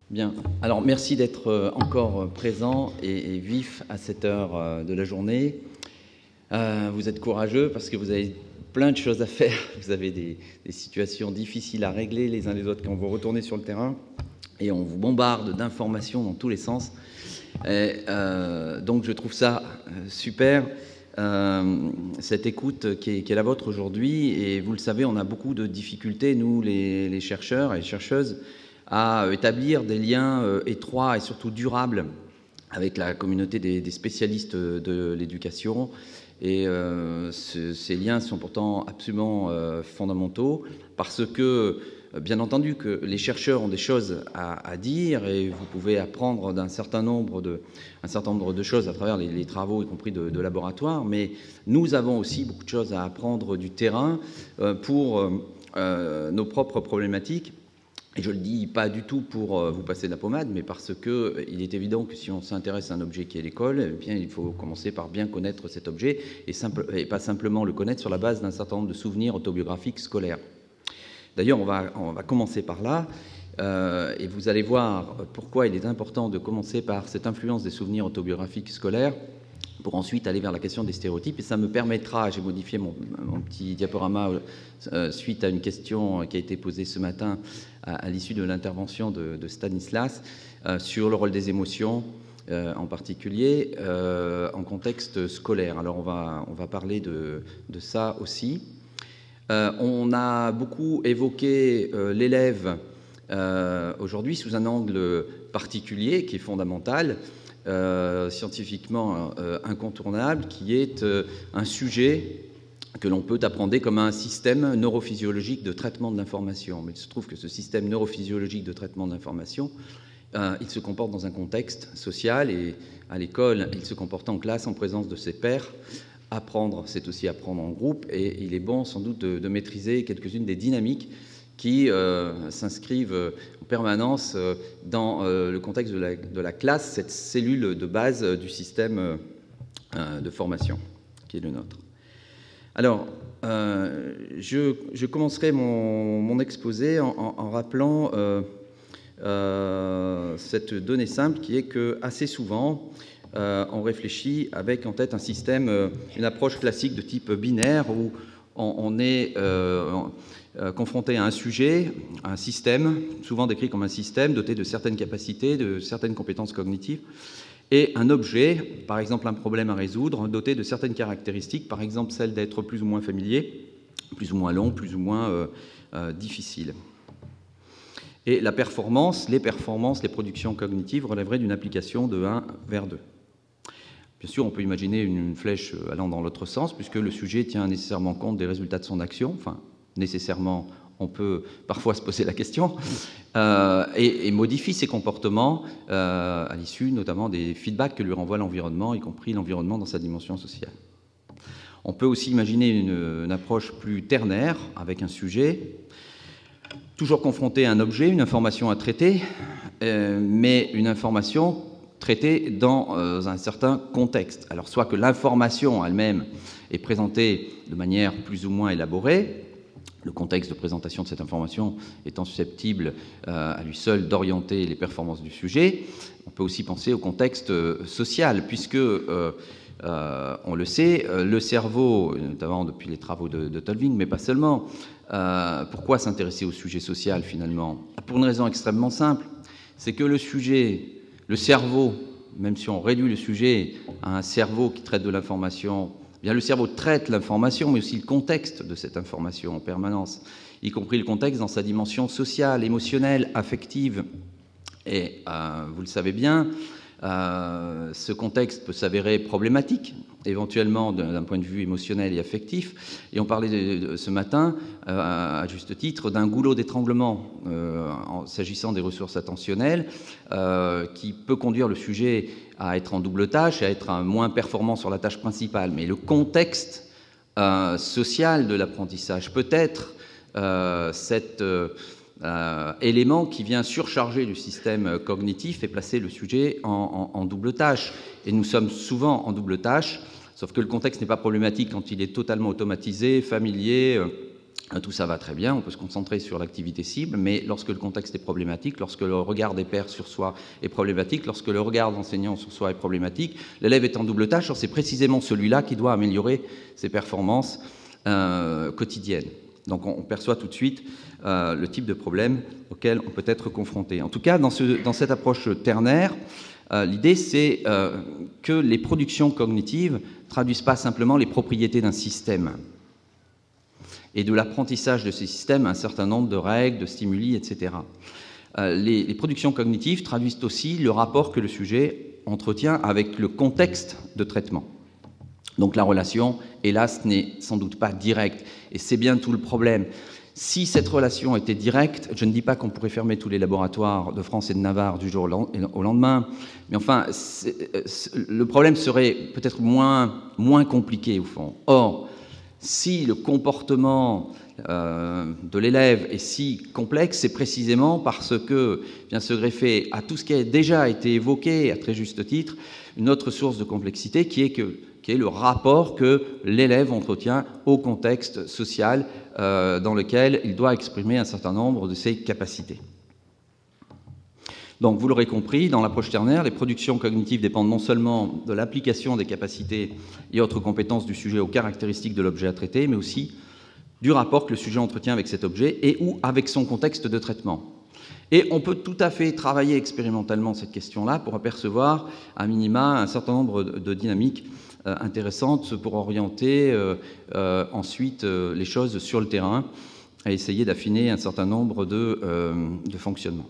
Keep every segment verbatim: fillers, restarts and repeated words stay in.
Bien. Alors, merci d'être encore présent et, et vif à cette heure de la journée. Euh, vous êtes courageux parce que vous avez plein de choses à faire. Vous avez des, des situations difficiles à régler les uns les autres quand vous retournez sur le terrain. Et on vous bombarde d'informations dans tous les sens. Et, euh, donc, je trouve ça super, euh, cette écoute qui est, qui est la vôtre aujourd'hui. Et vous le savez, on a beaucoup de difficultés, nous, les, les chercheurs et les chercheuses, à établir des liens euh, étroits et surtout durables avec la communauté des, des spécialistes de l'éducation. Et euh, ce, ces liens sont pourtant absolument euh, fondamentaux parce que, bien entendu, que les chercheurs ont des choses à, à dire et vous pouvez apprendre d'un certain nombre de, un certain nombre de choses à travers les, les travaux, y compris de, de laboratoire, mais nous avons aussi beaucoup de choses à apprendre du terrain euh, pour euh, nos propres problématiques. Et je ne le dis pas du tout pour vous passer de la pommade, mais parce qu'il est évident que si on s'intéresse à un objet qui est l'école, eh bien, il faut commencer par bien connaître cet objet et, simple, et pas simplement le connaître sur la base d'un certain nombre de souvenirs autobiographiques scolaires. D'ailleurs, on va, on va commencer par là, euh, et vous allez voir pourquoi il est important de commencer par cette influence des souvenirs autobiographiques scolaires, pour ensuite aller vers la question des stéréotypes. Et ça me permettra, j'ai modifié mon, mon petit diaporama euh, suite à une question qui a été posée ce matin à, à l'issue de l'intervention de, de Stanislas euh, sur le rôle des émotions, euh, en particulier euh, en contexte scolaire. Alors on va, on va parler de, de ça aussi. Euh, on a beaucoup évoqué euh, l'élève euh, aujourd'hui sous un angle particulier qui est fondamental, Euh, scientifiquement euh, incontournable, qui est euh, un sujet que l'on peut appréhender comme un système neurophysiologique de traitement de l'information. Mais il se trouve que ce système neurophysiologique de traitement de l'information, euh, il se comporte dans un contexte social, et à l'école, il se comporte en classe en présence de ses pairs. Apprendre, c'est aussi apprendre en groupe, et il est bon sans doute de, de maîtriser quelques-unes des dynamiques qui euh, s'inscrivent en permanence euh, dans euh, le contexte de la, de la classe, cette cellule de base euh, du système euh, de formation qui est le nôtre. Alors, euh, je, je commencerai mon, mon exposé en, en, en rappelant euh, euh, cette donnée simple qui est que assez souvent, euh, on réfléchit avec en tête un système, euh, une approche classique de type binaire où on, on est euh, Euh, confronté à un sujet, à un système, souvent décrit comme un système doté de certaines capacités, de certaines compétences cognitives, et un objet, par exemple un problème à résoudre, doté de certaines caractéristiques, par exemple celle d'être plus ou moins familier, plus ou moins long, plus ou moins euh, euh, difficile. Et la performance, les performances, les productions cognitives relèveraient d'une application de un vers deux. Bien sûr, on peut imaginer une flèche allant dans l'autre sens, puisque le sujet tient nécessairement compte des résultats de son action, enfin, nécessairement, on peut parfois se poser la question, euh, et, et modifie ses comportements euh, à l'issue notamment des feedbacks que lui renvoie l'environnement, y compris l'environnement dans sa dimension sociale. On peut aussi imaginer une, une approche plus ternaire avec un sujet, toujours confronté à un objet, une information à traiter, euh, mais une information traitée dans euh, un certain contexte. Alors soit que l'information elle-même est présentée de manière plus ou moins élaborée, le contexte de présentation de cette information étant susceptible euh, à lui seul d'orienter les performances du sujet. On peut aussi penser au contexte euh, social, puisque, euh, euh, on le sait, euh, le cerveau, notamment depuis les travaux de, de Tolving, mais pas seulement, euh, pourquoi s'intéresser au sujet social finalement? Pour une raison extrêmement simple, c'est que le sujet, le cerveau, même si on réduit le sujet à un cerveau qui traite de l'information, bien, le cerveau traite l'information, mais aussi le contexte de cette information en permanence, y compris le contexte dans sa dimension sociale, émotionnelle, affective. Et euh, vous le savez bien, euh, ce contexte peut s'avérer problématique, éventuellement d'un point de vue émotionnel et affectif. Et on parlait de, de, ce matin, euh, à juste titre, d'un goulot d'étranglement euh, s'agissant des ressources attentionnelles, euh, qui peut conduire le sujet à être en double tâche, à être moins performant sur la tâche principale. Mais le contexte euh, social de l'apprentissage peut être euh, cet euh, euh, élément qui vient surcharger le système cognitif et placer le sujet en, en, en double tâche. Et nous sommes souvent en double tâche, sauf que le contexte n'est pas problématique quand il est totalement automatisé, familier, euh, tout ça va très bien, on peut se concentrer sur l'activité cible, mais lorsque le contexte est problématique, lorsque le regard des pairs sur soi est problématique, lorsque le regard de l'enseignant sur soi est problématique, l'élève est en double tâche, c'est précisément celui-là qui doit améliorer ses performances euh, quotidiennes. Donc on perçoit tout de suite euh, le type de problème auquel on peut être confronté. En tout cas, dans, ce, dans cette approche ternaire, euh, l'idée c'est euh, que les productions cognitives ne traduisent pas simplement les propriétés d'un système, et de l'apprentissage de ces systèmes, un certain nombre de règles, de stimuli, et cetera. Euh, les, les productions cognitives traduisent aussi le rapport que le sujet entretient avec le contexte de traitement. Donc la relation, hélas, n'est sans doute pas directe, et c'est bien tout le problème. Si cette relation était directe, je ne dis pas qu'on pourrait fermer tous les laboratoires de France et de Navarre du jour au lendemain, mais enfin, c'est, c'est, le problème serait peut-être moins, moins compliqué au fond. Or, si le comportement euh, de l'élève est si complexe, c'est précisément parce que vient se greffer à tout ce qui a déjà été évoqué, à très juste titre, une autre source de complexité qui est, que, qui est le rapport que l'élève entretient au contexte social euh, dans lequel il doit exprimer un certain nombre de ses capacités. Donc, vous l'aurez compris, dans l'approche ternaire, les productions cognitives dépendent non seulement de l'application des capacités et autres compétences du sujet aux caractéristiques de l'objet à traiter, mais aussi du rapport que le sujet entretient avec cet objet et ou avec son contexte de traitement. Et on peut tout à fait travailler expérimentalement cette question-là pour apercevoir, à minima, un certain nombre de dynamiques euh, intéressantes pour orienter euh, euh, ensuite euh, les choses sur le terrain et essayer d'affiner un certain nombre de, euh, de fonctionnements.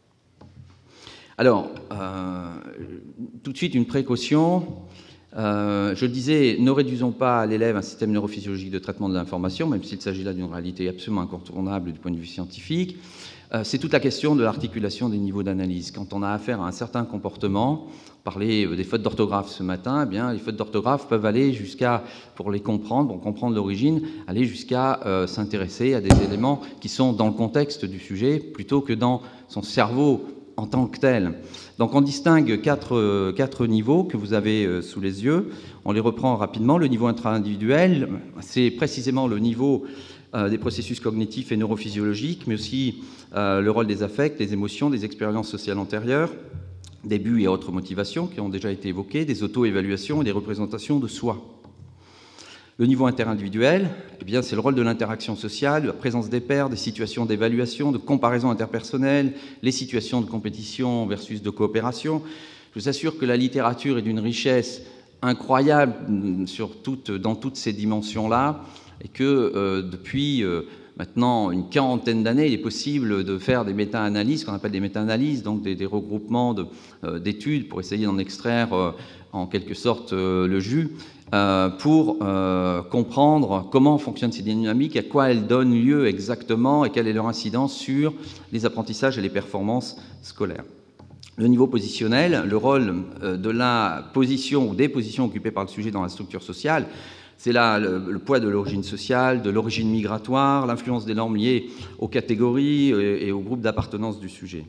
Alors, euh, tout de suite, une précaution. Euh, je le disais, ne réduisons pas à l'élève un système neurophysiologique de traitement de l'information, même s'il s'agit là d'une réalité absolument incontournable du point de vue scientifique. Euh, c'est toute la question de l'articulation des niveaux d'analyse. Quand on a affaire à un certain comportement, parler des fautes d'orthographe ce matin, eh bien, les fautes d'orthographe peuvent aller jusqu'à, pour les comprendre, pour comprendre l'origine, aller jusqu'à euh, s'intéresser à des éléments qui sont dans le contexte du sujet, plutôt que dans son cerveau en tant que tel. Donc on distingue quatre, quatre niveaux que vous avez sous les yeux. On les reprend rapidement. Le niveau intra-individuel, c'est précisément le niveau euh, des processus cognitifs et neurophysiologiques, mais aussi euh, le rôle des affects, des émotions, des expériences sociales antérieures, des buts et autres motivations qui ont déjà été évoquées, des auto-évaluations et des représentations de soi. Le niveau interindividuel, eh bien, c'est le rôle de l'interaction sociale, de la présence des pairs, des situations d'évaluation, de comparaison interpersonnelle, les situations de compétition versus de coopération. Je vous assure que la littérature est d'une richesse incroyable sur toute, dans toutes ces dimensions-là, et que euh, depuis euh, maintenant une quarantaine d'années, il est possible de faire des méta-analyses, ce qu'on appelle des méta-analyses, donc des, des regroupements de, euh, d'études pour essayer d'en extraire euh, en quelque sorte euh, le jus, Euh, pour euh, comprendre comment fonctionnent ces dynamiques, à quoi elles donnent lieu exactement et quelle est leur incidence sur les apprentissages et les performances scolaires. Le niveau positionnel, le rôle euh, de la position ou des positions occupées par le sujet dans la structure sociale, c'est là le, le poids de l'origine sociale, de l'origine migratoire, l'influence des normes liées aux catégories et, et aux groupes d'appartenance du sujet.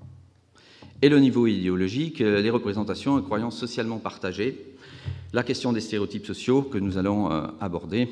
Et le niveau idéologique, les représentations et croyances socialement partagées, la question des stéréotypes sociaux que nous allons euh, aborder.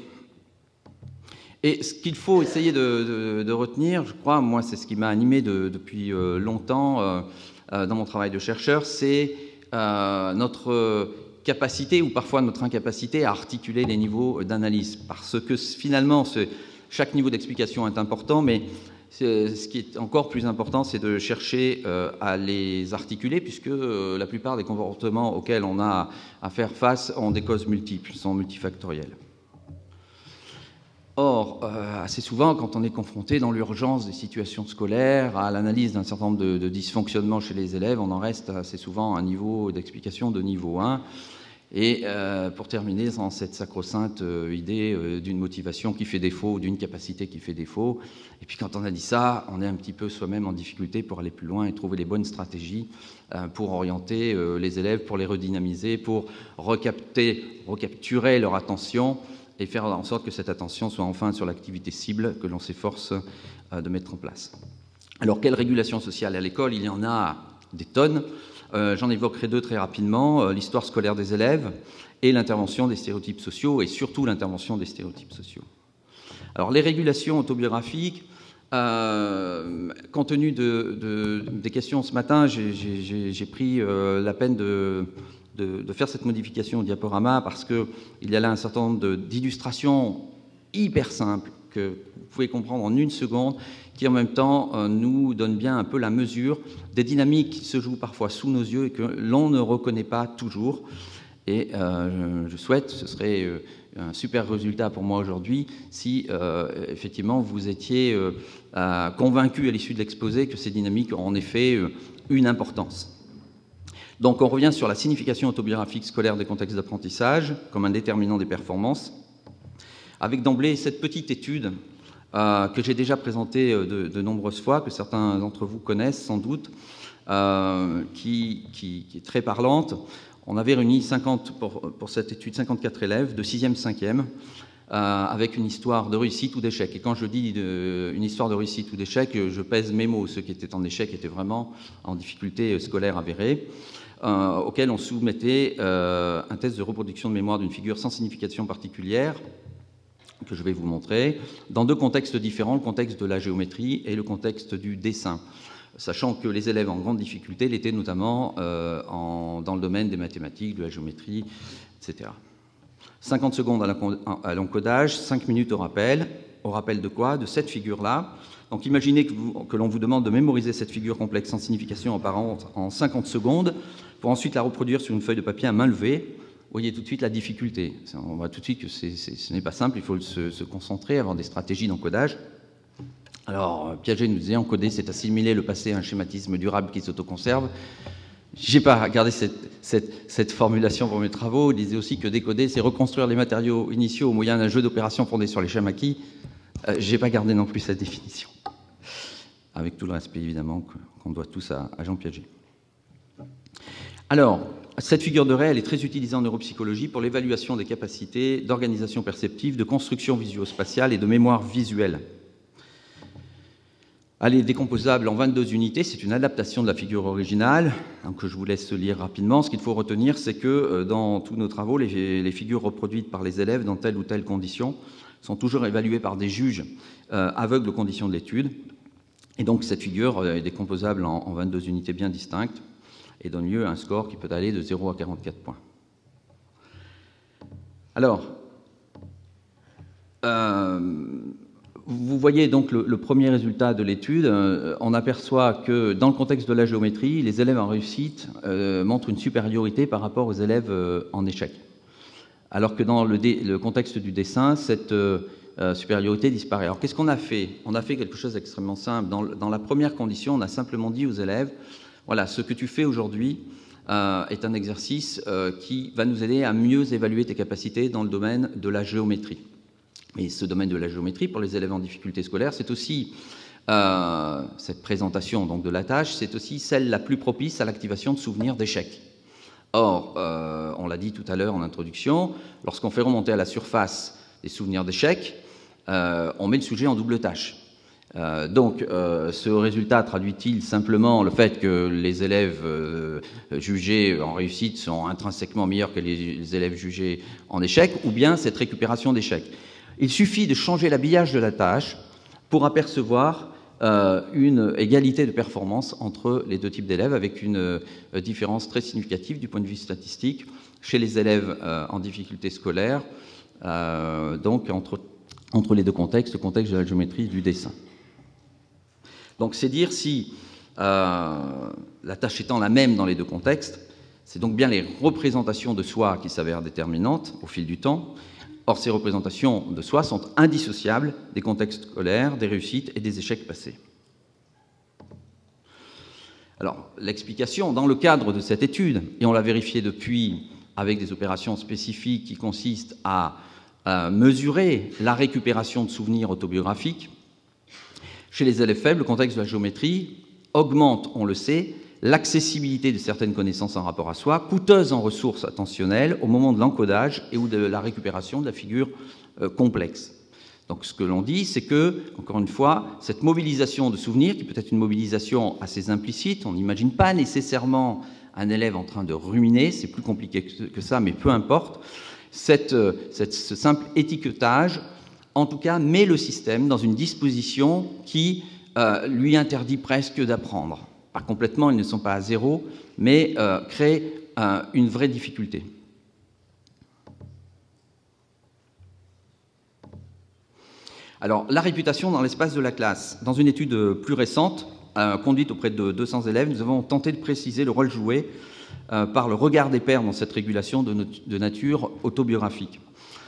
Et ce qu'il faut essayer de, de, de retenir, je crois, moi c'est ce qui m'a animé de, depuis euh, longtemps euh, euh, dans mon travail de chercheur, c'est euh, notre capacité ou parfois notre incapacité à articuler les niveaux d'analyse. Parce que finalement, ce, chaque niveau d'explication est important, mais ce qui est encore plus important, c'est de chercher euh, à les articuler, puisque euh, la plupart des comportements auxquels on a à faire face ont des causes multiples, sont multifactorielles. Or, euh, assez souvent, quand on est confronté dans l'urgence des situations scolaires, à l'analyse d'un certain nombre de, de dysfonctionnements chez les élèves, on en reste assez souvent à un niveau d'explication de niveau un. Et euh, pour terminer, dans cette sacro-sainte euh, idée euh, d'une motivation qui fait défaut ou d'une capacité qui fait défaut. Et puis quand on a dit ça, on est un petit peu soi-même en difficulté pour aller plus loin et trouver les bonnes stratégies euh, pour orienter euh, les élèves, pour les redynamiser, pour recapter, recapturer leur attention et faire en sorte que cette attention soit enfin sur l'activité cible que l'on s'efforce euh, de mettre en place. Alors, quelle régulation sociale à l'école? Il y en a des tonnes. Euh, J'en évoquerai deux très rapidement, euh, l'histoire scolaire des élèves et l'intervention des stéréotypes sociaux, et surtout l'intervention des stéréotypes sociaux. Alors, les régulations autobiographiques, euh, compte tenu de, de, des questions ce matin, j'ai pris euh, la peine de, de, de faire cette modification au diaporama parce qu'il y a là un certain nombre d'illustrations hyper simples que vous pouvez comprendre en une seconde, qui en même temps euh, nous donnent bien un peu la mesure des dynamiques qui se jouent parfois sous nos yeux et que l'on ne reconnaît pas toujours. Et euh, je souhaite, ce serait euh, un super résultat pour moi aujourd'hui, si euh, effectivement vous étiez euh, euh, convaincu à l'issue de l'exposé que ces dynamiques ont en effet euh, une importance. Donc on revient sur la signification autobiographique scolaire des contextes d'apprentissage comme un déterminant des performances, avec d'emblée cette petite étude euh, que j'ai déjà présentée de, de nombreuses fois, que certains d'entre vous connaissent sans doute, euh, qui, qui, qui est très parlante. On avait réuni cinquante, pour, pour cette étude cinquante-quatre élèves de sixième, cinquième, euh, avec une histoire de réussite ou d'échec. Et quand je dis de, une histoire de réussite ou d'échec, je pèse mes mots. Ceux qui étaient en échec étaient vraiment en difficulté scolaire avérée, euh, auquel on soumettait euh, un test de reproduction de mémoire d'une figure sans signification particulière, que je vais vous montrer, dans deux contextes différents, le contexte de la géométrie et le contexte du dessin, sachant que les élèves en grande difficulté l'étaient notamment euh, en, dans le domaine des mathématiques, de la géométrie, et cetera. cinquante secondes à l'encodage, cinq minutes au rappel. Au rappel de quoi? De cette figure-là. Donc imaginez que, que l'on vous demande de mémoriser cette figure complexe sans signification apparente en cinquante secondes, pour ensuite la reproduire sur une feuille de papier à main levée. Vous voyez tout de suite la difficulté. On voit tout de suite que c'est, c'est, ce n'est pas simple, il faut se, se concentrer, avoir des stratégies d'encodage. Alors, Piaget nous disait, encoder, c'est assimiler le passé à un schématisme durable qui s'autoconserve. Je n'ai pas gardé cette, cette, cette formulation pour mes travaux. Il disait aussi que décoder, c'est reconstruire les matériaux initiaux au moyen d'un jeu d'opérations fondé sur les schémas acquis. Euh, je n'ai pas gardé non plus cette définition, avec tout le respect, évidemment, qu'on doit tous à, à Jean Piaget. Alors, cette figure de raie, elle est très utilisée en neuropsychologie pour l'évaluation des capacités d'organisation perceptive, de construction visuospatiale et de mémoire visuelle. Elle est décomposable en vingt-deux unités, c'est une adaptation de la figure originale, donc je vous laisse lire rapidement. Ce qu'il faut retenir, c'est que dans tous nos travaux, les, les figures reproduites par les élèves dans telle ou telle condition sont toujours évaluées par des juges euh, aveugles aux conditions de l'étude. Et donc cette figure est décomposable en, en vingt-deux unités bien distinctes et donne lieu à un score qui peut aller de zéro à quarante-quatre points. Alors, euh, vous voyez donc le, le premier résultat de l'étude. Euh, on aperçoit que dans le contexte de la géométrie, les élèves en réussite euh, montrent une supériorité par rapport aux élèves euh, en échec. Alors que dans le, dé, le contexte du dessin, cette euh, supériorité disparaît. Alors qu'est-ce qu'on a fait? On a fait quelque chose d'extrêmement simple. Dans, dans la première condition, on a simplement dit aux élèves, voilà, ce que tu fais aujourd'hui euh, est un exercice euh, qui va nous aider à mieux évaluer tes capacités dans le domaine de la géométrie. Et ce domaine de la géométrie, pour les élèves en difficulté scolaire, c'est aussi, euh, cette présentation donc, de la tâche, c'est aussi celle la plus propice à l'activation de souvenirs d'échecs. Or, euh, on l'a dit tout à l'heure en introduction, lorsqu'on fait remonter à la surface des souvenirs d'échecs, euh, on met le sujet en double tâche. Euh, donc, euh, ce résultat traduit-il simplement le fait que les élèves euh, jugés en réussite sont intrinsèquement meilleurs que les, les élèves jugés en échec, ou bien cette récupération d'échecs? Il suffit de changer l'habillage de la tâche pour apercevoir euh, une égalité de performance entre les deux types d'élèves, avec une euh, différence très significative du point de vue statistique chez les élèves euh, en difficulté scolaire, euh, donc entre, entre les deux contextes, le contexte de la géométrie et du dessin. Donc c'est dire si, euh, la tâche étant la même dans les deux contextes, c'est donc bien les représentations de soi qui s'avèrent déterminantes au fil du temps. Or, ces représentations de soi sont indissociables des contextes scolaires, des réussites et des échecs passés. Alors, l'explication, dans le cadre de cette étude, et on l'a vérifié depuis avec des opérations spécifiques qui consistent à, à mesurer la récupération de souvenirs autobiographiques, chez les élèves faibles, le contexte de la géométrie augmente, on le sait, l'accessibilité de certaines connaissances en rapport à soi, coûteuses en ressources attentionnelles au moment de l'encodage et ou de la récupération de la figure euh, complexe. Donc ce que l'on dit, c'est que, encore une fois, cette mobilisation de souvenirs, qui peut être une mobilisation assez implicite, on n'imagine pas nécessairement un élève en train de ruminer, c'est plus compliqué que ça, mais peu importe, cette, cette, ce simple étiquetage en tout cas, met le système dans une disposition qui euh, lui interdit presque d'apprendre. Pas complètement, ils ne sont pas à zéro, mais euh, crée euh, une vraie difficulté. Alors, la réputation dans l'espace de la classe. Dans une étude plus récente, euh, conduite auprès de deux cents élèves, nous avons tenté de préciser le rôle joué euh, par le regard des pairs dans cette régulation de, not de nature autobiographique.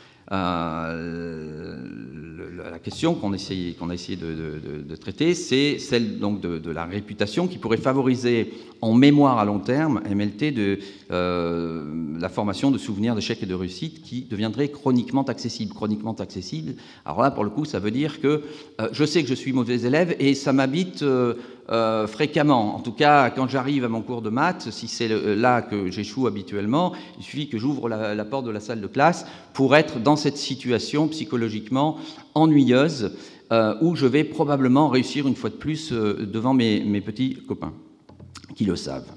Euh, le, la question qu'on qu'on a essayé de, de, de traiter, c'est celle donc de, de la réputation qui pourrait favoriser en mémoire à long terme, M L T, de, euh, la formation de souvenirs d'échecs et de réussite qui deviendrait chroniquement accessible. Chroniquement accessible, alors là, pour le coup, ça veut dire que euh, je sais que je suis mauvais élève et ça m'habite euh, euh, fréquemment. En tout cas, quand j'arrive à mon cours de maths, si c'est là que j'échoue habituellement, il suffit que j'ouvre la, la porte de la salle de classe pour être dans cette situation psychologiquement ennuyeuse euh, où je vais probablement réussir une fois de plus euh, devant mes, mes petits copains qui le savent.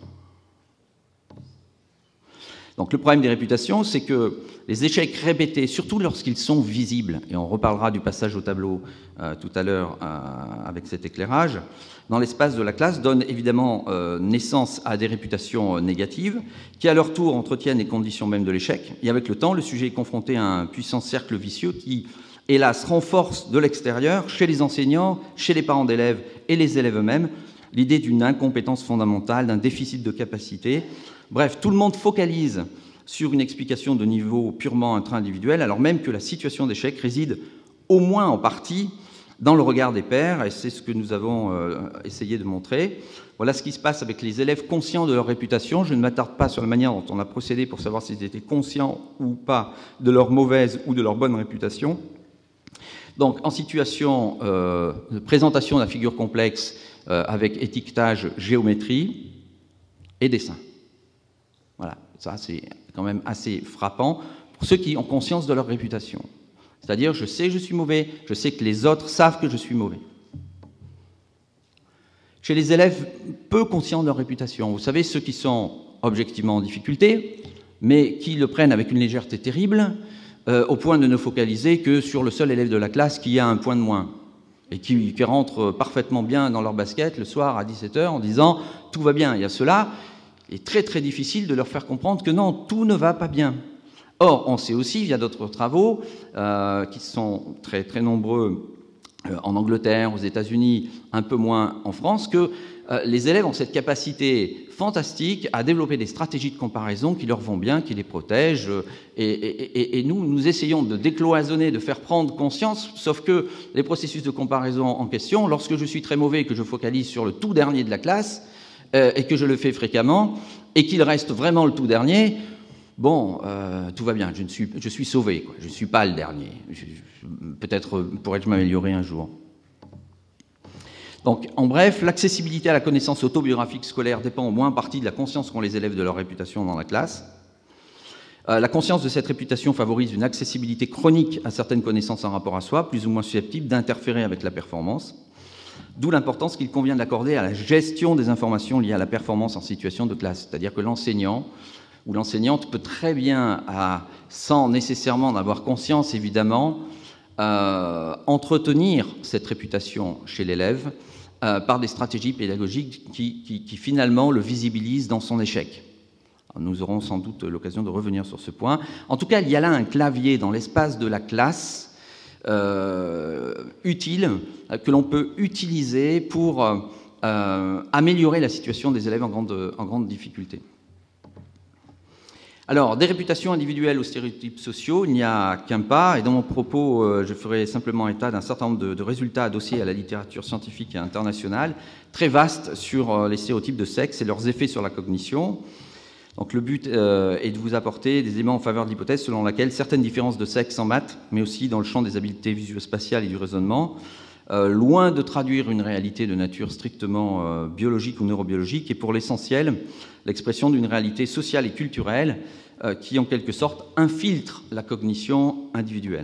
Donc le problème des réputations, c'est que les échecs répétés, surtout lorsqu'ils sont visibles, et on reparlera du passage au tableau euh, tout à l'heure euh, avec cet éclairage, dans l'espace de la classe, donnent évidemment euh, naissance à des réputations euh, négatives, qui à leur tour entretiennent les conditions même de l'échec. Et avec le temps, le sujet est confronté à un puissant cercle vicieux qui, hélas, renforce de l'extérieur, chez les enseignants, chez les parents d'élèves et les élèves eux-mêmes, l'idée d'une incompétence fondamentale, d'un déficit de capacité. Bref, tout le monde focalise sur une explication de niveau purement intra-individuel, alors même que la situation d'échec réside au moins en partie dans le regard des pairs, et c'est ce que nous avons euh, essayé de montrer. Voilà ce qui se passe avec les élèves conscients de leur réputation. Je ne m'attarde pas sur la manière dont on a procédé pour savoir s'ils étaient conscients ou pas de leur mauvaise ou de leur bonne réputation. Donc, en situation euh, de présentation d'un figure complexe euh, avec étiquetage, géométrie et dessin. Voilà, ça c'est quand même assez frappant pour ceux qui ont conscience de leur réputation. C'est-à-dire, je sais que je suis mauvais, je sais que les autres savent que je suis mauvais. Chez les élèves peu conscients de leur réputation, vous savez, ceux qui sont objectivement en difficulté, mais qui le prennent avec une légèreté terrible, euh, au point de ne focaliser que sur le seul élève de la classe qui a un point de moins, et qui, qui rentre parfaitement bien dans leur basket le soir à dix-sept heures en disant « tout va bien ». Il y a ceux-là, il est très très difficile de leur faire comprendre que non, tout ne va pas bien. Or, on sait aussi, via d'autres travaux, euh, qui sont très, très nombreux euh, en Angleterre, aux États-Unis, un peu moins en France, que euh, les élèves ont cette capacité fantastique à développer des stratégies de comparaison qui leur vont bien, qui les protègent. Euh, et, et, et nous, nous essayons de décloisonner, de faire prendre conscience, sauf que les processus de comparaison en question, lorsque je suis très mauvais et que je focalise sur le tout dernier de la classe, euh, et que je le fais fréquemment, et qu'il reste vraiment le tout dernier, bon, euh, tout va bien, je, ne suis, je suis sauvé, quoi. Je ne suis pas le dernier. Peut-être pourrais-je m'améliorer un jour. Donc, en bref, l'accessibilité à la connaissance autobiographique scolaire dépend au moins en partie de la conscience qu'ont les élèves de leur réputation dans la classe. Euh, la conscience de cette réputation favorise une accessibilité chronique à certaines connaissances en rapport à soi, plus ou moins susceptibles d'interférer avec la performance. D'où l'importance qu'il convient d'accorder à la gestion des informations liées à la performance en situation de classe. C'est-à-dire que l'enseignant ou l'enseignante peut très bien, à, sans nécessairement en avoir conscience évidemment, euh, entretenir cette réputation chez l'élève euh, par des stratégies pédagogiques qui, qui, qui finalement le visibilisent dans son échec. Alors, nous aurons sans doute l'occasion de revenir sur ce point. En tout cas, il y a là un clavier dans l'espace de la classe euh, utile, euh, que l'on peut utiliser pour euh, améliorer la situation des élèves en grande, en grande difficulté. Alors, des réputations individuelles aux stéréotypes sociaux, il n'y a qu'un pas, et dans mon propos, euh, je ferai simplement état d'un certain nombre de, de résultats adossés à la littérature scientifique et internationale, très vastes sur euh, les stéréotypes de sexe et leurs effets sur la cognition. Donc, le but euh, est de vous apporter des éléments en faveur de l'hypothèse selon laquelle certaines différences de sexe en maths, mais aussi dans le champ des habiletés visuospatiales et du raisonnement, euh, loin de traduire une réalité de nature strictement euh, biologique ou neurobiologique, est pour l'essentiel l'expression d'une réalité sociale et culturelle euh, qui, en quelque sorte, infiltre la cognition individuelle.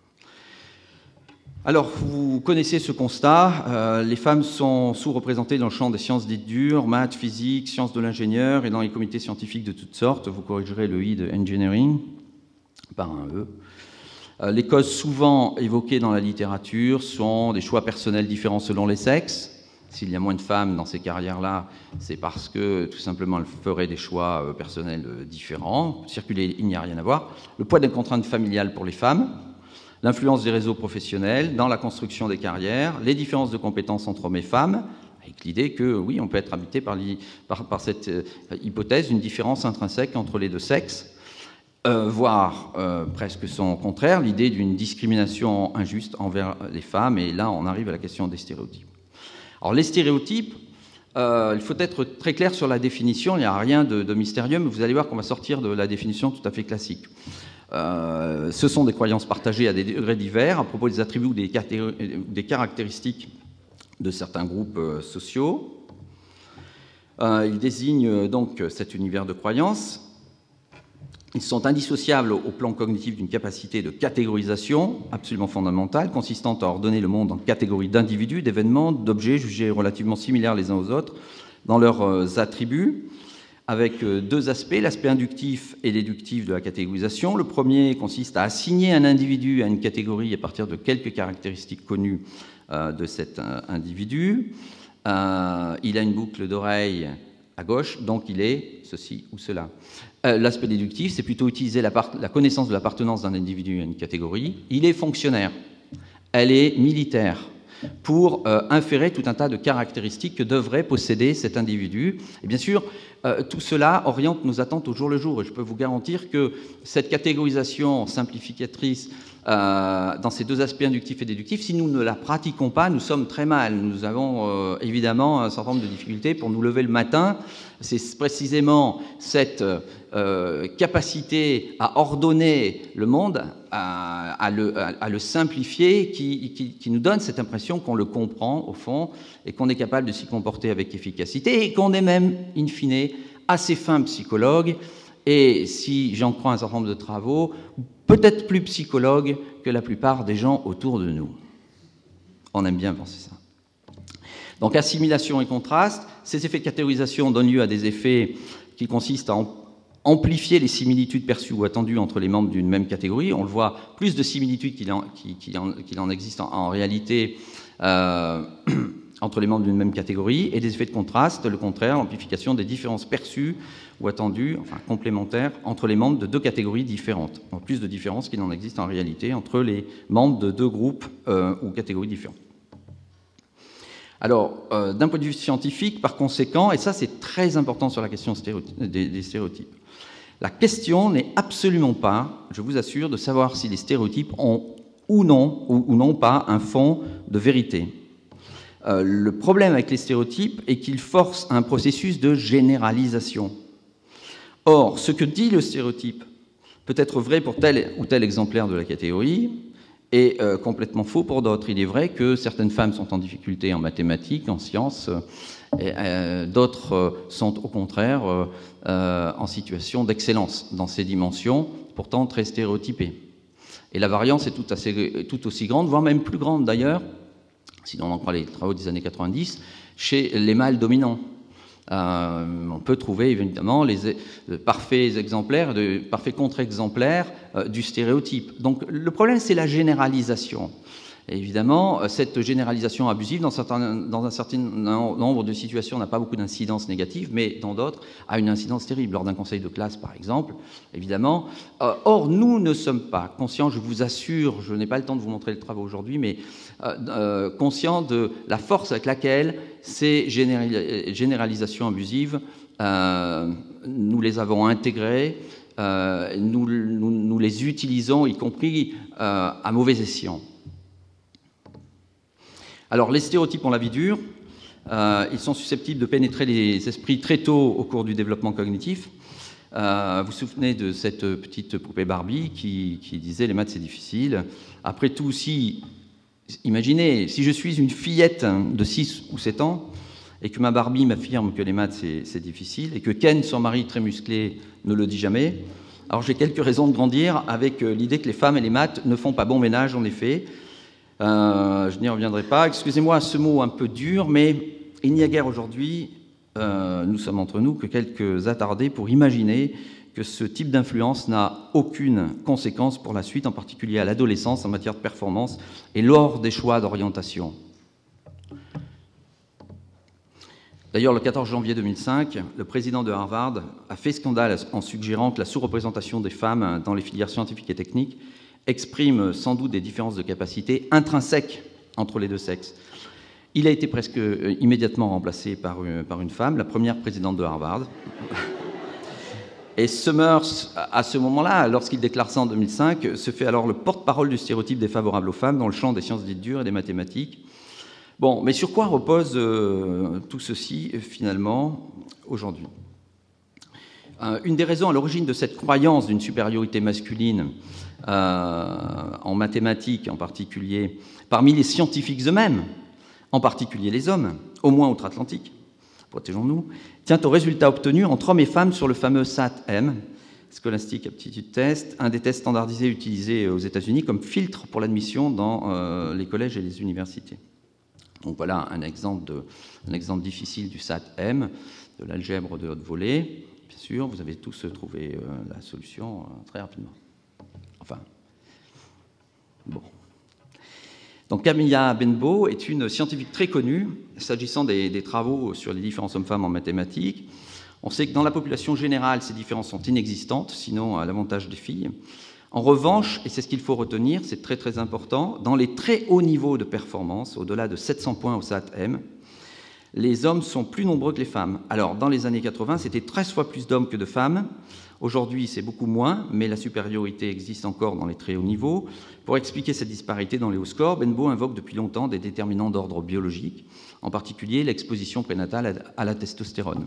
Alors, vous connaissez ce constat, euh, les femmes sont sous-représentées dans le champ des sciences dites dures, maths, physique, sciences de l'ingénieur, et dans les comités scientifiques de toutes sortes, vous corrigerez le « i » de « engineering » par un « e ». Euh, les causes souvent évoquées dans la littérature sont des choix personnels différents selon les sexes. S'il y a moins de femmes dans ces carrières-là, c'est parce que, tout simplement, elles feraient des choix euh, personnels euh, différents. Circuler, il n'y a rien à voir. Le poids des contraintes familiales pour les femmes, l'influence des réseaux professionnels dans la construction des carrières, les différences de compétences entre hommes et femmes, avec l'idée que, oui, on peut être habité par, par, par cette euh, hypothèse d'une différence intrinsèque entre les deux sexes, euh, voire euh, presque son contraire, l'idée d'une discrimination injuste envers les femmes, et là, on arrive à la question des stéréotypes. Alors, les stéréotypes, euh, il faut être très clair sur la définition, il n'y a rien de, de mystérieux, mais vous allez voir qu'on va sortir de la définition tout à fait classique. Euh, ce sont des croyances partagées à des degrés divers à propos des attributs ou des, des caractéristiques de certains groupes euh, sociaux. Euh, ils désignent donc cet univers de croyances. Ils sont indissociables au plan cognitif d'une capacité de catégorisation absolument fondamentale, consistant à ordonner le monde en catégories d'individus, d'événements, d'objets jugés relativement similaires les uns aux autres dans leurs attributs, avec deux aspects, l'aspect inductif et déductif de la catégorisation. Le premier consiste à assigner un individu à une catégorie à partir de quelques caractéristiques connues euh, de cet euh, individu. Euh, il a une boucle d'oreille à gauche, donc il est ceci ou cela. Euh, l'aspect déductif, c'est plutôt utiliser la, la connaissance de l'appartenance d'un individu à une catégorie. Il est fonctionnaire, elle est militaire, pour euh, inférer tout un tas de caractéristiques que devrait posséder cet individu. Et bien sûr, euh, tout cela oriente nos attentes au jour le jour. Et je peux vous garantir que cette catégorisation simplificatrice euh, dans ces deux aspects inductifs et déductifs, si nous ne la pratiquons pas, nous sommes très mal. Nous avons euh, évidemment un certain nombre de difficultés pour nous lever le matin. C'est précisément cette euh, capacité à ordonner le monde, à, à, le, à, à le simplifier, qui, qui, qui nous donne cette impression qu'on le comprend au fond et qu'on est capable de s'y comporter avec efficacité et qu'on est même, in fine, assez fin psychologue et, si j'en crois un certain nombre de travaux, peut-être plus psychologue que la plupart des gens autour de nous. On aime bien penser ça. Donc, assimilation et contraste, ces effets de catégorisation donnent lieu à des effets qui consistent à amplifier les similitudes perçues ou attendues entre les membres d'une même catégorie. On le voit, plus de similitudes qu'il en, qu'il en, qu'il en existe en, en réalité euh, entre les membres d'une même catégorie, et des effets de contraste, le contraire, l'amplification des différences perçues ou attendues, enfin complémentaires, entre les membres de deux catégories différentes. Donc, plus de différences qu'il en existe en réalité entre les membres de deux groupes euh, ou catégories différentes. Alors, euh, d'un point de vue scientifique, par conséquent, et ça c'est très important sur la question stéréotype, des, des stéréotypes, la question n'est absolument pas, je vous assure, de savoir si les stéréotypes ont ou non, ou, ou non pas un fond de vérité. Euh, le problème avec les stéréotypes est qu'ils forcent un processus de généralisation. Or, ce que dit le stéréotype peut être vrai pour tel ou tel exemplaire de la catégorie, et euh, complètement faux pour d'autres. Il est vrai que certaines femmes sont en difficulté en mathématiques, en sciences, et euh, d'autres euh, sont au contraire euh, euh, en situation d'excellence dans ces dimensions, pourtant très stéréotypées. Et la variance est tout, assez, tout aussi grande, voire même plus grande d'ailleurs, si l'on en croit les travaux des années quatre-vingt-dix, chez les mâles dominants. Euh, on peut trouver évidemment les euh, parfaits exemplaires, de parfaits contre-exemplaires euh, du stéréotype. Donc le problème, c'est la généralisation. Et évidemment, cette généralisation abusive, dans, certains, dans un certain nombre de situations, n'a pas beaucoup d'incidence négative, mais dans d'autres, a une incidence terrible. Lors d'un conseil de classe, par exemple, évidemment. Euh, or, nous ne sommes pas conscients, je vous assure, je n'ai pas le temps de vous montrer le travail aujourd'hui, mais euh, euh, conscients de la force avec laquelle ces généralisations abusives, euh, nous les avons intégrées, euh, nous, nous, nous les utilisons, y compris euh, à mauvais escient. Alors, les stéréotypes ont la vie dure. Euh, ils sont susceptibles de pénétrer les esprits très tôt au cours du développement cognitif. Euh, vous vous souvenez de cette petite poupée Barbie qui, qui disait « les maths, c'est difficile ». Après tout, si, imaginez, si je suis une fillette de six ou sept ans et que ma Barbie m'affirme que les maths, c'est difficile, et que Ken, son mari très musclé, ne le dit jamais, alors j'ai quelques raisons de grandir avec l'idée que les femmes et les maths ne font pas bon ménage, en effet. Euh, je n'y reviendrai pas. Excusez-moi ce mot un peu dur, mais il n'y a guère aujourd'hui, euh, nous sommes entre nous, que quelques attardés pour imaginer que ce type d'influence n'a aucune conséquence pour la suite, en particulier à l'adolescence, en matière de performance et lors des choix d'orientation. D'ailleurs, le quatorze janvier deux mille cinq, le président de Harvard a fait scandale en suggérant que la sous-représentation des femmes dans les filières scientifiques et techniques exprime sans doute des différences de capacité intrinsèques entre les deux sexes. Il a été presque immédiatement remplacé par une, par une femme, la première présidente de Harvard. Et Summers, à ce moment-là, lorsqu'il déclare ça en deux mille cinq, se fait alors le porte-parole du stéréotype défavorable aux femmes dans le champ des sciences dites dures et des mathématiques. Bon, mais sur quoi repose euh, tout ceci, finalement, aujourd'hui ? euh, Une des raisons à l'origine de cette croyance d'une supériorité masculine euh, en mathématiques en particulier, parmi les scientifiques eux-mêmes, en particulier les hommes, au moins outre-Atlantique, protégeons-nous, tient aux résultats obtenus entre hommes et femmes sur le fameux S A T M, Scholastic Aptitude Test, un des tests standardisés utilisés aux États-Unis comme filtre pour l'admission dans euh, les collèges et les universités. Donc voilà un exemple, de, un exemple difficile du S A T M, de l'algèbre de haute volée. Bien sûr, vous avez tous trouvé euh, la solution euh, très rapidement. Enfin, bon. Donc Camilla Benbow est une scientifique très connue, s'agissant des, des travaux sur les différences hommes-femmes en mathématiques. On sait que dans la population générale, ces différences sont inexistantes, sinon à l'avantage des filles. En revanche, et c'est ce qu'il faut retenir, c'est très très important, dans les très hauts niveaux de performance, au-delà de sept cents points au S A T M, les hommes sont plus nombreux que les femmes. Alors, dans les années quatre-vingts, c'était treize fois plus d'hommes que de femmes. Aujourd'hui, c'est beaucoup moins, mais la supériorité existe encore dans les très hauts niveaux. Pour expliquer cette disparité dans les hauts scores, Benbow invoque depuis longtemps des déterminants d'ordre biologique, en particulier l'exposition prénatale à la testostérone.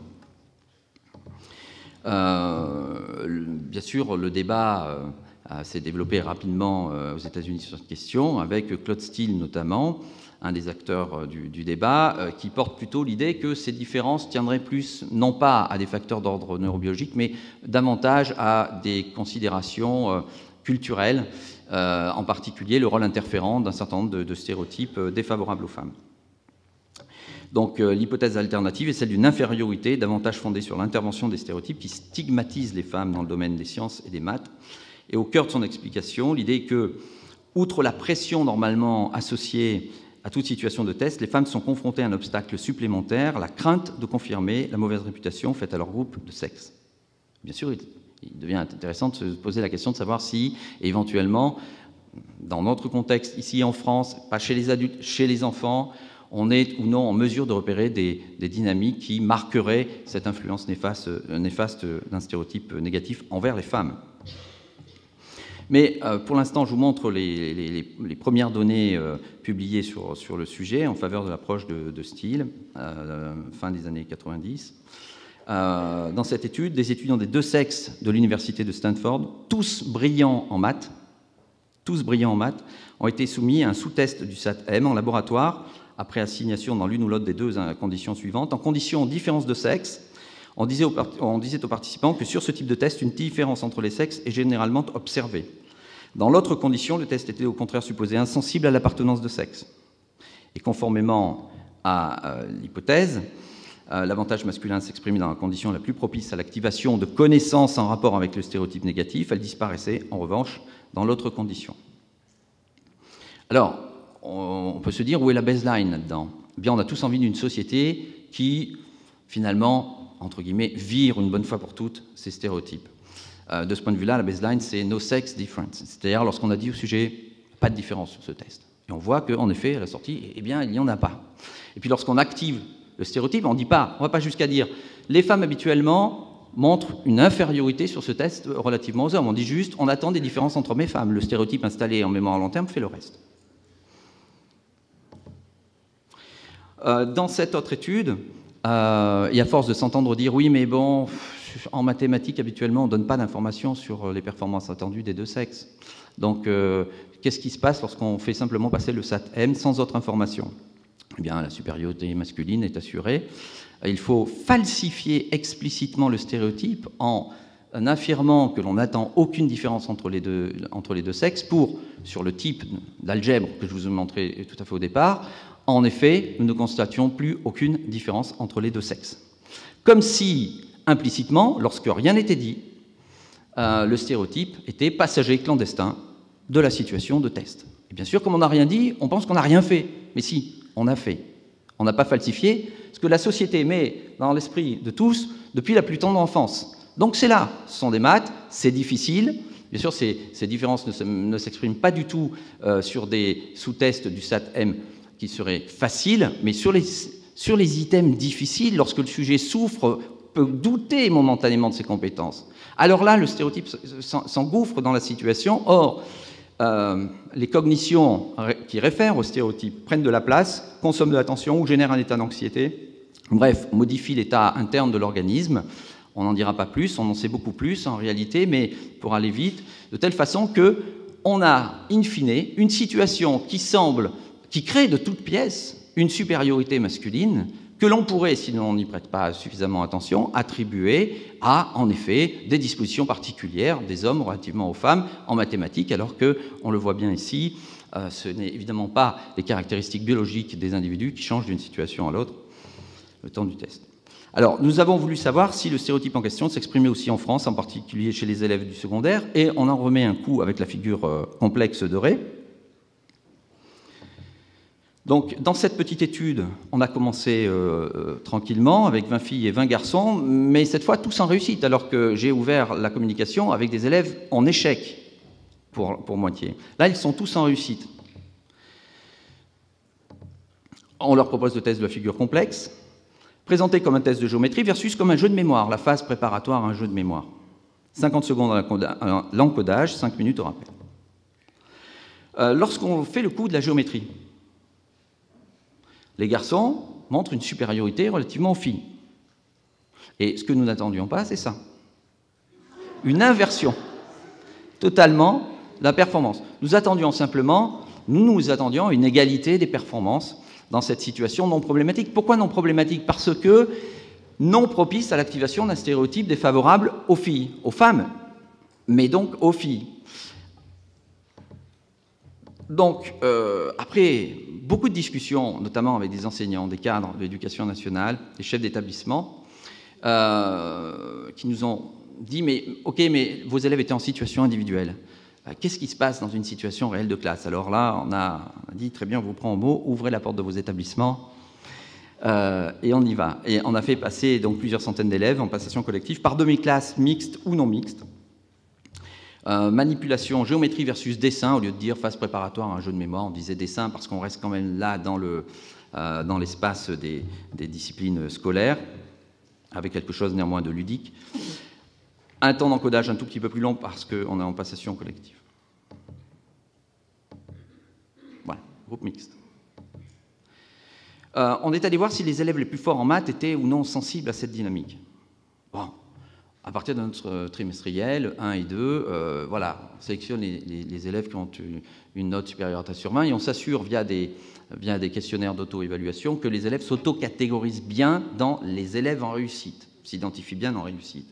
Euh, bien sûr, le débat euh, s'est développé rapidement euh, aux États-Unis sur cette question, avec Claude Steele notamment, un des acteurs du, du débat, euh, qui porte plutôt l'idée que ces différences tiendraient plus, non pas à des facteurs d'ordre neurobiologique, mais davantage à des considérations euh, culturelles, euh, en particulier le rôle interférent d'un certain nombre de, de stéréotypes euh, défavorables aux femmes. Donc euh, l'hypothèse alternative est celle d'une infériorité davantage fondée sur l'intervention des stéréotypes qui stigmatisent les femmes dans le domaine des sciences et des maths. Et au cœur de son explication, l'idée est que, outre la pression normalement associée à toute situation de test, les femmes sont confrontées à un obstacle supplémentaire, la crainte de confirmer la mauvaise réputation faite à leur groupe de sexe. Bien sûr, il, il devient intéressant de se poser la question de savoir si, éventuellement, dans notre contexte, ici en France, pas chez les adultes, chez les enfants, on est ou non en mesure de repérer des, des dynamiques qui marqueraient cette influence néfaste, néfaste d'un stéréotype négatif envers les femmes. Mais euh, pour l'instant, je vous montre les, les, les premières données euh, publiées sur, sur le sujet en faveur de l'approche de, de Steele, euh, fin des années quatre-vingt-dix. Euh, dans cette étude, des étudiants des deux sexes de l'université de Stanford, tous brillants en maths, tous brillants en maths, ont été soumis à un sous-test du S A T M en laboratoire, après assignation dans l'une ou l'autre des deux conditions suivantes. En conditions de différence de sexe, on disait, aux on disait aux participants que sur ce type de test, une différence entre les sexes est généralement observée. Dans l'autre condition, le test était au contraire supposé insensible à l'appartenance de sexe. Et conformément à euh, l'hypothèse, euh, l'avantage masculin s'exprimait dans la condition la plus propice à l'activation de connaissances en rapport avec le stéréotype négatif. Elle disparaissait, en revanche, dans l'autre condition. Alors, on peut se dire, où est la baseline là-dedans ? Eh bien, on a tous envie d'une société qui, finalement, entre guillemets, vire une bonne fois pour toutes ces stéréotypes. Euh, de ce point de vue-là, la baseline, c'est no sex difference. C'est-à-dire lorsqu'on a dit au sujet, pas de différence sur ce test. Et on voit qu'en effet, à la sortie, eh bien, il n'y en a pas. Et puis lorsqu'on active le stéréotype, on ne dit pas, on ne va pas jusqu'à dire, les femmes habituellement montrent une infériorité sur ce test relativement aux hommes. On dit juste, on attend des différences entre hommes et femmes. Le stéréotype installé en mémoire à long terme fait le reste. Dans cette autre étude, euh, et à force de s'entendre dire « oui, mais bon, en mathématiques, habituellement, on ne donne pas d'informations sur les performances attendues des deux sexes. Donc, euh, qu'est-ce qui se passe lorsqu'on fait simplement passer le S A T M sans autre information ? Eh bien, la supériorité masculine est assurée. Il faut falsifier explicitement le stéréotype en affirmant que l'on n'attend aucune différence entre les deux, entre les deux sexes pour, sur le type d'algèbre que je vous ai montré tout à fait au départ, en effet, nous ne constations plus aucune différence entre les deux sexes. Comme si, implicitement, lorsque rien n'était dit, euh, le stéréotype était passager clandestin de la situation de test. Et bien sûr, comme on n'a rien dit, on pense qu'on n'a rien fait. Mais si, on a fait. On n'a pas falsifié ce que la société met dans l'esprit de tous depuis la plus tendre enfance. Donc c'est là, ce sont des maths, c'est difficile. Bien sûr, ces, ces différences ne, ne s'expriment pas du tout euh, sur des sous-tests du S A T M qui seraient faciles, mais sur les, sur les items difficiles, lorsque le sujet souffre, peut douter momentanément de ses compétences. Alors là, le stéréotype s'engouffre dans la situation. Or, euh, les cognitions qui réfèrent au stéréotype prennent de la place, consomment de l'attention ou génèrent un état d'anxiété. Bref, modifient l'état interne de l'organisme. On n'en dira pas plus, on en sait beaucoup plus en réalité, mais pour aller vite, de telle façon qu'on a, in fine, une situation qui semble, qui crée de toutes pièces une supériorité masculine que l'on pourrait, si l'on n'y prête pas suffisamment attention, attribuer à, en effet, des dispositions particulières des hommes relativement aux femmes en mathématiques, alors que, on le voit bien ici, euh, ce n'est évidemment pas les caractéristiques biologiques des individus qui changent d'une situation à l'autre le temps du test. Alors, nous avons voulu savoir si le stéréotype en question s'exprimait aussi en France, en particulier chez les élèves du secondaire, et on en remet un coup avec la figure euh, complexe de Rey. Donc, dans cette petite étude, on a commencé euh, euh, tranquillement avec vingt filles et vingt garçons, mais cette fois tous en réussite, alors que j'ai ouvert la communication avec des élèves en échec, pour, pour moitié. Là, ils sont tous en réussite. On leur propose le test de la figure complexe, présenté comme un test de géométrie versus comme un jeu de mémoire, la phase préparatoire à un jeu de mémoire. cinquante secondes à l'encodage, cinq minutes au rappel. Euh, Lorsqu'on fait le coup de la géométrie, les garçons montrent une supériorité relativement aux filles. Et ce que nous n'attendions pas, c'est ça. Une inversion totalement de la performance. Nous attendions simplement, nous nous attendions à une égalité des performances dans cette situation non problématique. Pourquoi non problématique? Parce que non propice à l'activation d'un stéréotype défavorable aux filles, aux femmes, mais donc aux filles. Donc, euh, après beaucoup de discussions, notamment avec des enseignants, des cadres de l'éducation nationale, des chefs d'établissement, euh, qui nous ont dit, mais ok, mais vos élèves étaient en situation individuelle. Qu'est-ce qui se passe dans une situation réelle de classe? Alors là, on a dit, très bien, on vous prend au mot, ouvrez la porte de vos établissements, euh, et on y va. Et on a fait passer donc plusieurs centaines d'élèves en passation collective par demi-classe mixte ou non mixte. Euh, manipulation, géométrie versus dessin, au lieu de dire phase préparatoire à un jeu de mémoire, on disait dessin parce qu'on reste quand même là dans le, euh, dans l'espace des, des disciplines scolaires, avec quelque chose néanmoins de ludique. Un temps d'encodage un tout petit peu plus long parce qu'on est en passation collective. Voilà, groupe mixte. Euh, on est allé voir si les élèves les plus forts en maths étaient ou non sensibles à cette dynamique. Bon. À partir de notre trimestriel, un et deux, euh, voilà, on sélectionne les, les, les élèves qui ont une, une note supérieure à sur vingt et on s'assure via des, via des questionnaires d'auto-évaluation que les élèves s'auto-catégorisent bien dans les élèves en réussite, s'identifient bien en réussite.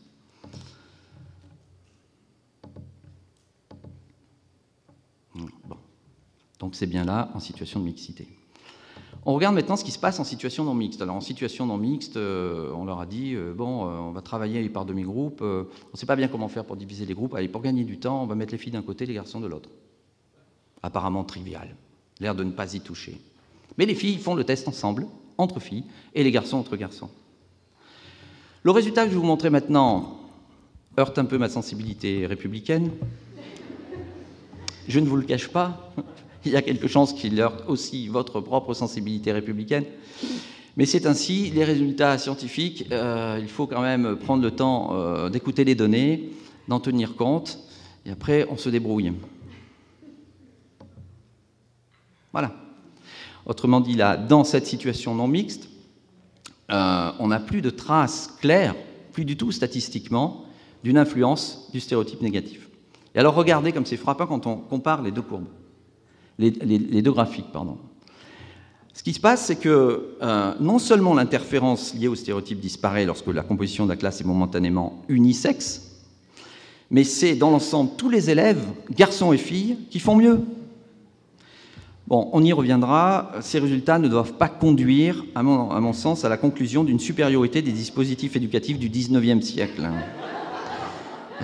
Bon. Donc c'est bien là en situation de mixité. On regarde maintenant ce qui se passe en situation non mixte. Alors en situation non mixte, euh, on leur a dit, euh, bon, euh, on va travailler par demi-groupe, euh, on ne sait pas bien comment faire pour diviser les groupes, allez, pour gagner du temps, on va mettre les filles d'un côté, les garçons de l'autre. Apparemment trivial, l'air de ne pas y toucher. Mais les filles font le test ensemble, entre filles, et les garçons entre garçons. Le résultat que je vais vous montrer maintenant heurte un peu ma sensibilité républicaine. Je ne vous le cache pas. Il y a quelque chose qui heurte aussi votre propre sensibilité républicaine. Mais c'est ainsi, les résultats scientifiques, euh, il faut quand même prendre le temps euh, d'écouter les données, d'en tenir compte, et après, on se débrouille. Voilà. Autrement dit, là, dans cette situation non mixte, euh, on n'a plus de traces claires, plus du tout statistiquement, d'une influence du stéréotype négatif. Et alors, regardez comme c'est frappant quand on compare les deux courbes. Les, les, les deux graphiques, pardon. Ce qui se passe, c'est que euh, non seulement l'interférence liée au stéréotype disparaît lorsque la composition de la classe est momentanément unisexe, mais c'est dans l'ensemble tous les élèves, garçons et filles, qui font mieux. Bon, on y reviendra. Ces résultats ne doivent pas conduire, à mon, à mon sens, à la conclusion d'une supériorité des dispositifs éducatifs du dix-neuvième siècle.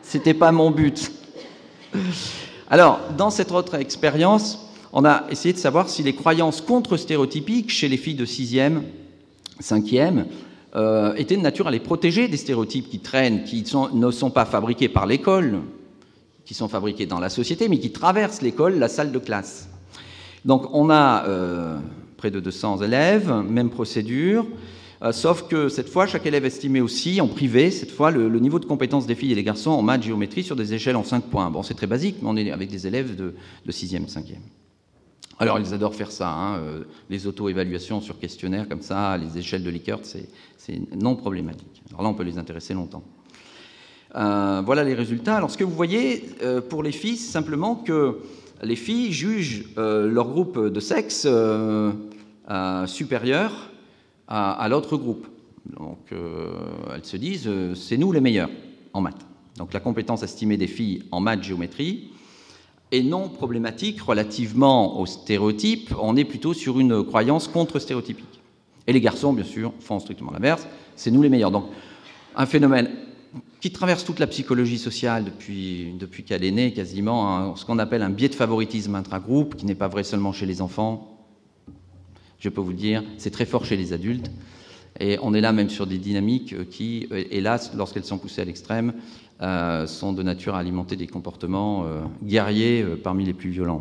C'était pas mon but. Alors, dans cette autre expérience, on a essayé de savoir si les croyances contre-stéréotypiques chez les filles de sixième, cinquième, euh, étaient de nature à les protéger des stéréotypes qui traînent, qui sont, ne sont pas fabriqués par l'école, qui sont fabriqués dans la société, mais qui traversent l'école, la salle de classe. Donc, on a euh, près de deux cents élèves, même procédure, euh, sauf que cette fois, chaque élève estimait aussi, en privé, cette fois, le, le niveau de compétence des filles et des garçons en maths, géométrie, sur des échelles en cinq points. Bon, c'est très basique, mais on est avec des élèves de, de sixième, cinquième. Alors, ils adorent faire ça, hein, euh, les auto-évaluations sur questionnaire, comme ça, les échelles de Likert, c'est non problématique. Alors là, on peut les intéresser longtemps. Euh, voilà les résultats. Alors, ce que vous voyez, euh, pour les filles, c'est simplement que les filles jugent euh, leur groupe de sexe euh, euh, supérieur à, à l'autre groupe. Donc, euh, elles se disent, euh, c'est nous les meilleurs en maths. Donc, la compétence estimée des filles en maths, géométrie, est non problématique relativement aux stéréotypes. On est plutôt sur une croyance contre-stéréotypique. Et les garçons, bien sûr, font strictement l'inverse. C'est nous les meilleurs. Donc, un phénomène qui traverse toute la psychologie sociale depuis, depuis qu'elle est née, quasiment, hein, ce qu'on appelle un biais de favoritisme intragroupe, qui n'est pas vrai seulement chez les enfants. Je peux vous le dire, c'est très fort chez les adultes. Et on est là même sur des dynamiques qui, hélas, lorsqu'elles sont poussées à l'extrême, euh, sont de nature à alimenter des comportements euh, guerriers euh, parmi les plus violents.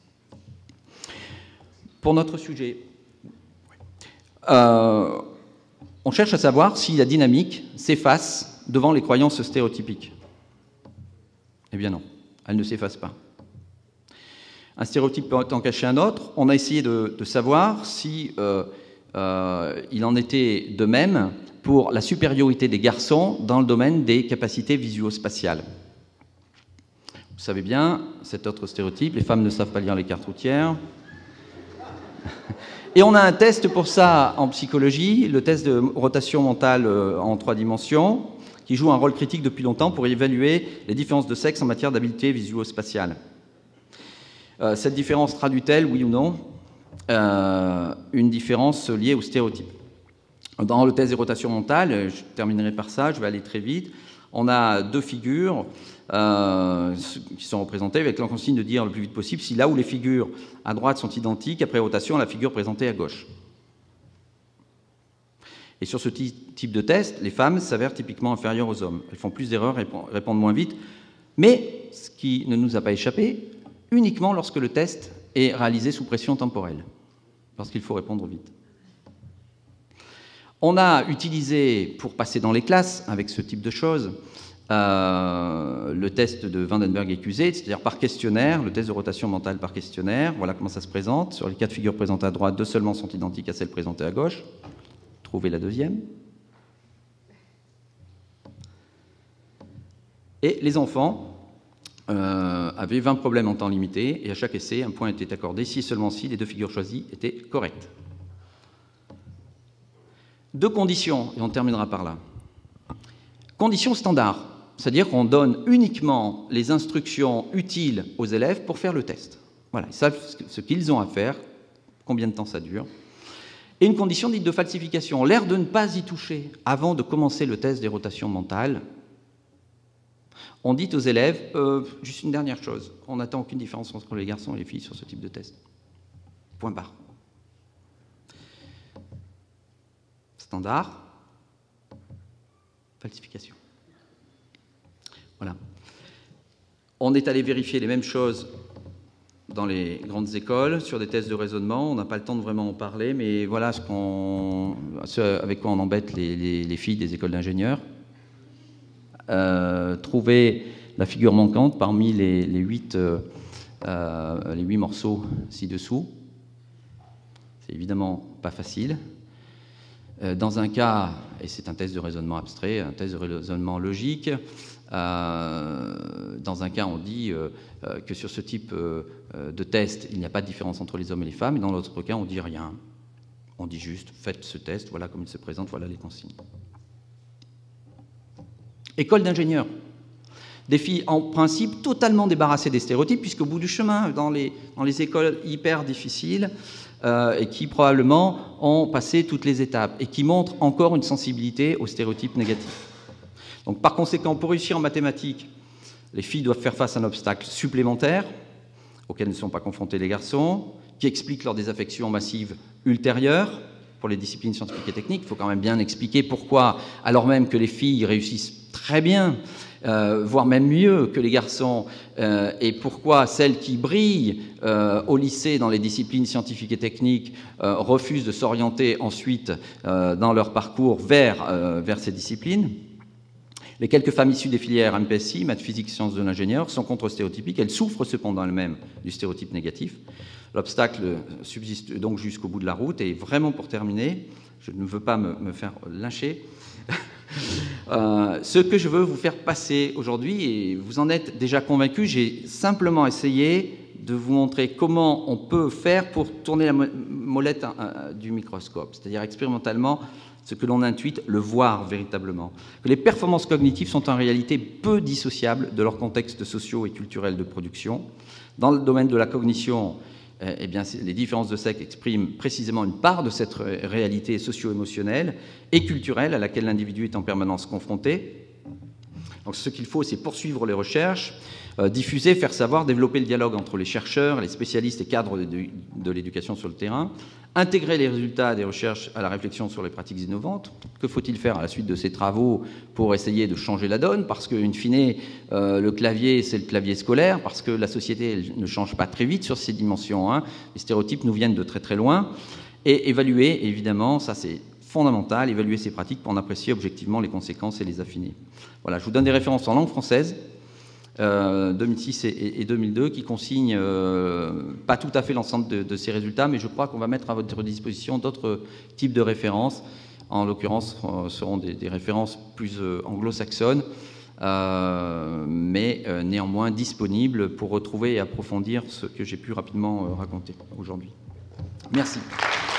Pour notre sujet, euh, on cherche à savoir si la dynamique s'efface devant les croyances stéréotypiques. Eh bien non, elle ne s'efface pas. Un stéréotype peut en cacher un autre. On a essayé de, de savoir si euh, euh, il en était de même pour la supériorité des garçons dans le domaine des capacités visuospatiales. Vous savez bien, cet autre stéréotype, les femmes ne savent pas lire les cartes routières. Et on a un test pour ça en psychologie, le test de rotation mentale en trois dimensions, qui joue un rôle critique depuis longtemps pour évaluer les différences de sexe en matière d'habileté visuospatiale. Euh, cette différence traduit-elle, oui ou non, euh, une différence liée au stéréotype? Dans le test de rotation mentale, je terminerai par ça, je vais aller très vite, on a deux figures euh, qui sont représentées avec la consigne de dire le plus vite possible si là où les figures à droite sont identiques, après rotation, la figure présentée à gauche. Et sur ce type de test, les femmes s'avèrent typiquement inférieures aux hommes. Elles font plus d'erreurs, répondent moins vite, mais ce qui ne nous a pas échappé, uniquement lorsque le test est réalisé sous pression temporelle, parce qu'il faut répondre vite. On a utilisé, pour passer dans les classes avec ce type de choses, euh, le test de Vandenberg et Cuset, c'est-à-dire par questionnaire, le test de rotation mentale par questionnaire. Voilà comment ça se présente. Sur les quatre figures présentées à droite, deux seulement sont identiques à celles présentées à gauche. Trouvez la deuxième. Et les enfants euh, avaient vingt problèmes en temps limité, et à chaque essai, un point était accordé si et seulement si les deux figures choisies étaient correctes. Deux conditions, et on terminera par là. Conditions standards, c'est-à-dire qu'on donne uniquement les instructions utiles aux élèves pour faire le test. Voilà, ils savent ce qu'ils ont à faire, combien de temps ça dure. Et une condition dite de falsification, l'air de ne pas y toucher avant de commencer le test des rotations mentales. On dit aux élèves, euh, juste une dernière chose, on n'attend aucune différence entre les garçons et les filles sur ce type de test. Point barre. Standard, falsification. Voilà. On est allé vérifier les mêmes choses dans les grandes écoles, sur des tests de raisonnement. On n'a pas le temps de vraiment en parler, mais voilà ce qu'on, ce avec quoi on embête les, les, les filles des écoles d'ingénieurs. Euh, trouver la figure manquante parmi les, les, huit, euh, euh, les huit morceaux ci-dessous. C'est évidemment pas facile. Dans un cas, et c'est un test de raisonnement abstrait, un test de raisonnement logique, euh, dans un cas on dit euh, que sur ce type euh, de test, il n'y a pas de différence entre les hommes et les femmes, et dans l'autre cas on dit rien. On dit juste, faites ce test, voilà comme il se présente, voilà les consignes. École d'ingénieurs. Des filles en principe totalement débarrassées des stéréotypes, puisqu'au bout du chemin, dans les, dans les écoles hyper difficiles, Euh, et qui probablement ont passé toutes les étapes et qui montrent encore une sensibilité aux stéréotypes négatifs. Donc, par conséquent, pour réussir en mathématiques, Les filles doivent faire face à un obstacle supplémentaire auquel ne sont pas confrontés les garçons, qui explique leur désaffection massive ultérieure pour les disciplines scientifiques et techniques. Il faut quand même bien expliquer pourquoi, alors même que les filles réussissent très bien, euh, voire même mieux que les garçons, euh, et pourquoi celles qui brillent euh, au lycée dans les disciplines scientifiques et techniques euh, refusent de s'orienter ensuite euh, dans leur parcours vers, euh, vers ces disciplines. Les quelques femmes issues des filières M P S I, maths, physique, sciences de l'ingénieur, sont contre-stéréotypiques. Elles souffrent cependant elles-mêmes du stéréotype négatif. L'obstacle subsiste donc jusqu'au bout de la route. Et vraiment, pour terminer, je ne veux pas me, me faire lyncher. euh, ce que je veux vous faire passer aujourd'hui, et vous en êtes déjà convaincus, j'ai simplement essayé de vous montrer comment on peut faire pour tourner la molette du microscope, c'est-à-dire expérimentalement, ce que l'on intuite, le voir véritablement. Que les performances cognitives sont en réalité peu dissociables de leur contexte socio et culturel de production. Dans le domaine de la cognition, eh bien, les différences de sexe expriment précisément une part de cette réalité socio-émotionnelle et culturelle à laquelle l'individu est en permanence confronté. Donc, ce qu'il faut, c'est poursuivre les recherches, euh, diffuser, faire savoir, développer le dialogue entre les chercheurs, les spécialistes et cadres de, de, de l'éducation sur le terrain, intégrer les résultats des recherches à la réflexion sur les pratiques innovantes. Que faut-il faire à la suite de ces travaux pour essayer de changer la donne? Parce qu'in fine, euh, le clavier, c'est le clavier scolaire, parce que la société elle, ne change pas très vite sur ces dimensions. Hein. Les stéréotypes nous viennent de très très loin. Et évaluer, évidemment, ça c'est fondamental, évaluer ces pratiques pour en apprécier objectivement les conséquences et les affiner. Voilà, je vous donne des références en langue française, euh, deux mille six et, et deux mille deux, qui consignent euh, pas tout à fait l'ensemble de, de ces résultats, mais je crois qu'on va mettre à votre disposition d'autres types de références. En l'occurrence, euh, seront des, des références plus euh, anglo-saxonnes, euh, mais euh, néanmoins disponibles pour retrouver et approfondir ce que j'ai pu rapidement euh, raconter aujourd'hui. Merci.